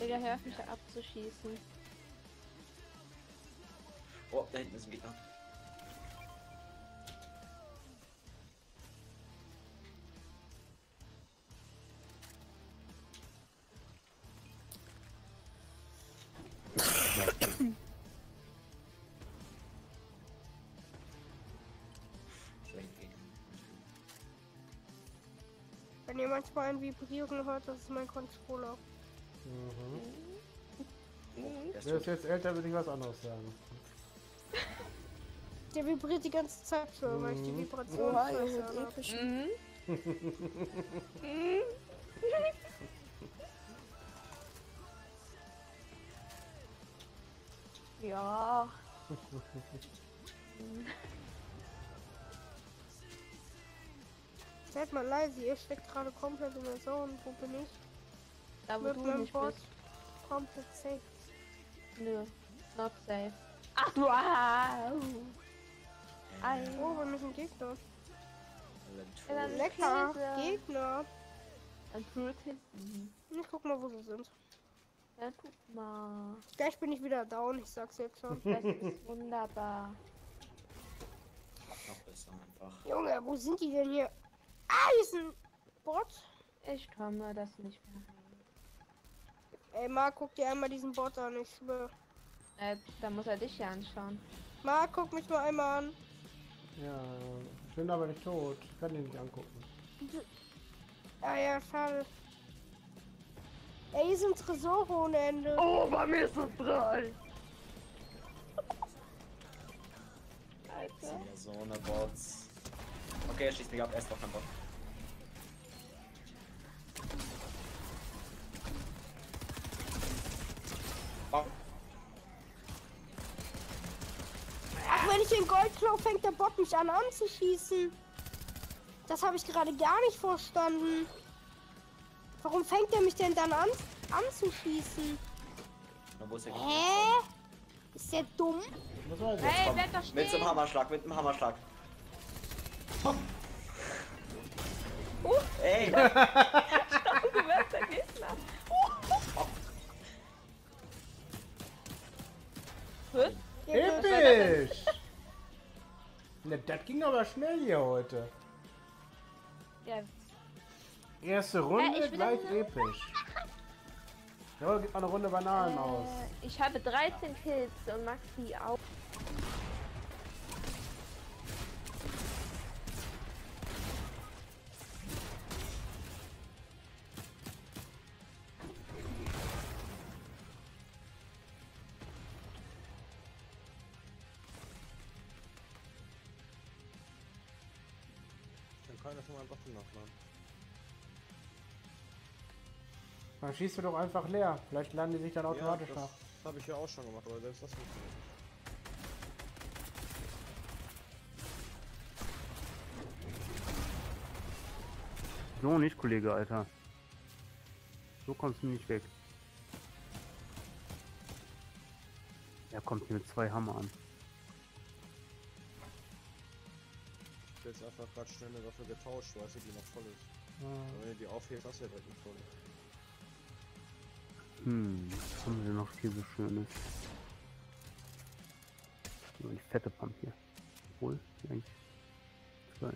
Digga, hör auf mich abzuschießen. Oh, da hinten ist ein Gegner. Wenn ihr manchmal ein Vibrieren hört, das ist mein Controller. Der ist Wer ist tot. jetzt älter, würde ich was anderes sagen. Der vibriert die ganze Zeit so, weil ich die Vibration Oha, scheiße Junge, habe. episch. Ja. Seid mal leise, ihr steckt gerade komplett in der Zone. Wo bin ich? Da wo Mit du meinem nicht Bot. bist. Komplett safe. Nö. Not safe. Ach du wow. Oh, wir müssen Gegner. Ja, dann Lecker. Käse. Gegner. Ein Pürkissen. Ich guck mal, wo sie sind. Ja, guck mal. Gleich bin ich wieder down, ich sag's jetzt schon. Das ist wunderbar. Noch besser einfach. Junge, wo sind die denn hier? Ah, hier ist ein Bot. Ich komme das nicht mehr. Ey, Marc, guck dir einmal diesen Bot an, ich schwör. Da muss er dich ja anschauen. Marc, guck mich mal einmal an. Ja, ich bin aber nicht tot. Ich kann den nicht angucken. Ah ja, schade. Ey, hier sind Tresore ohne Ende. Oh, bei mir ist es 3. Das sind ja so eine Bots. Okay, er schießt mich ab, er ist doch kein Bot. Oh. Ach, wenn ich den Gold klau, fängt der Bot mich an anzuschießen. Das habe ich gerade gar nicht verstanden. Warum fängt er mich denn dann an anzuschießen? Na, wo ist der Hä? Ist der dumm? Was war das? Hey, Komm, bleib doch stehen. mit dem Hammerschlag, mit dem Hammerschlag. Ey! Du wirst der Gegner. Was? Episch! Ne, das ging aber schnell hier heute. Ja, Erste Runde ich will gleich das- episch. Ja, gibt mal eine Runde Bananen aus. ich habe 13 Kills und Maxi auch. Ich kann keiner von meinen Waffen nachladen. Dann schießt du doch einfach leer. Vielleicht laden die sich dann automatisch ja, nach. das habe ich ja auch schon gemacht, aber selbst das funktioniert nicht. So nicht, Kollege, Alter. So kommst du nicht weg. Er kommt hier mit 2 Hammer an. Ich will jetzt einfach gerade schnell eine Waffe getauscht, weil sie die noch voll ist. Und wenn ihr die aufhebt, hast du ja direkt eine voll. Was haben wir denn noch viel so Schönes? So, die fette Pump hier. Obwohl, die eigentlich. Geil.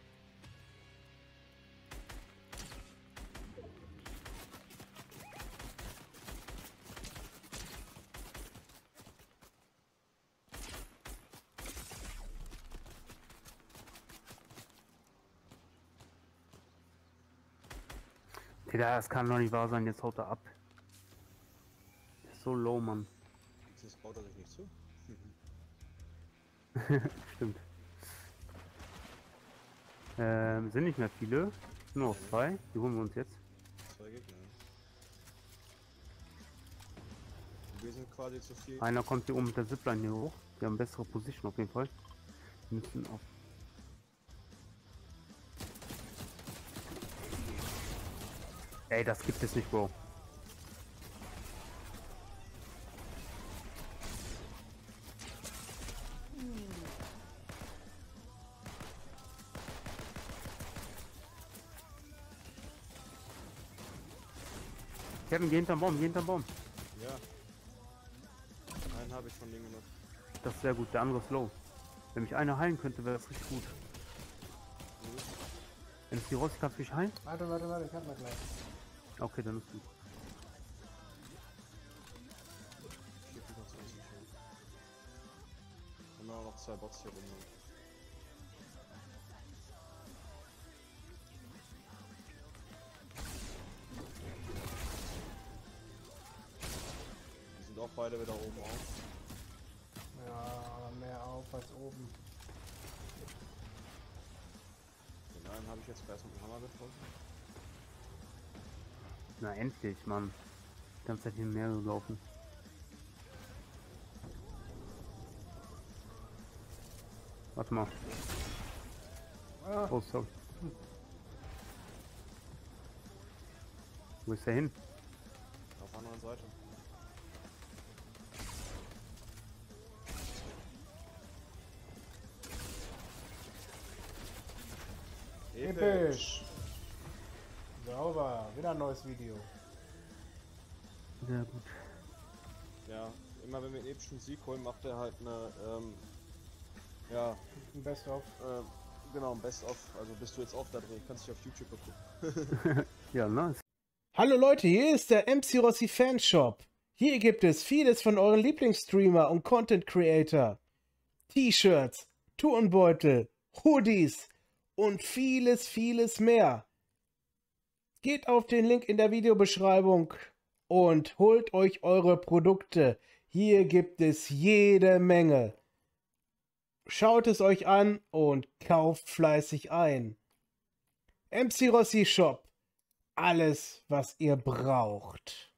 Digga, das kann doch nicht wahr sein, jetzt haut er ab. So low, Mann. Jetzt baut er sich nicht zu. Stimmt. Sind nicht mehr viele. Nur noch 2. Die holen wir uns jetzt. 2 Gegner. Und wir sind quasi zu viel. Einer kommt hier oben mit der Zipline hier hoch. Wir haben bessere Position auf jeden Fall. Wir müssen auf. Ey, das gibt es nicht, Bro. Kevin, geh hinterm Baum, geh hinterm Baum. Ja. Einen habe ich von denen noch. Das ist sehr gut, der andere ist low. Wenn mich einer heilen könnte, wäre das richtig gut. Wenn es die Rossi kannst du mich heilen? Warte, ich hab mal gleich. Okay, dann ist gut. 425. Und dann noch 2 Bots hier rum. Die sind auch beide wieder oben auf. Ja, mehr auf als oben. Den einen habe ich jetzt erst mit dem Hammer getroffen. Na endlich, Mann. Die ganze Zeit hier mehr gelaufen. Warte mal. Ah, Oh, sorry. Wo ist der hin? Auf der anderen Seite. episch. Sauber. Wieder ein neues Video. Sehr gut. Ja, immer wenn wir einen epischen Sieg holen, macht er halt eine, ja, Ein Best-of. genau, ein Best-of. Also bist du jetzt auch da drin, kannst dich auf YouTube gucken. Ja, nice. Hallo Leute, hier ist der MC Rossi Fanshop. Hier gibt es vieles von euren Lieblingsstreamer und Content Creator. T-Shirts, Turnbeutel, Hoodies und vieles mehr. Geht auf den Link in der Videobeschreibung und holt euch eure Produkte. Hier gibt es jede Menge. Schaut es euch an und kauft fleißig ein. MC Rossi Shop. Alles, was ihr braucht.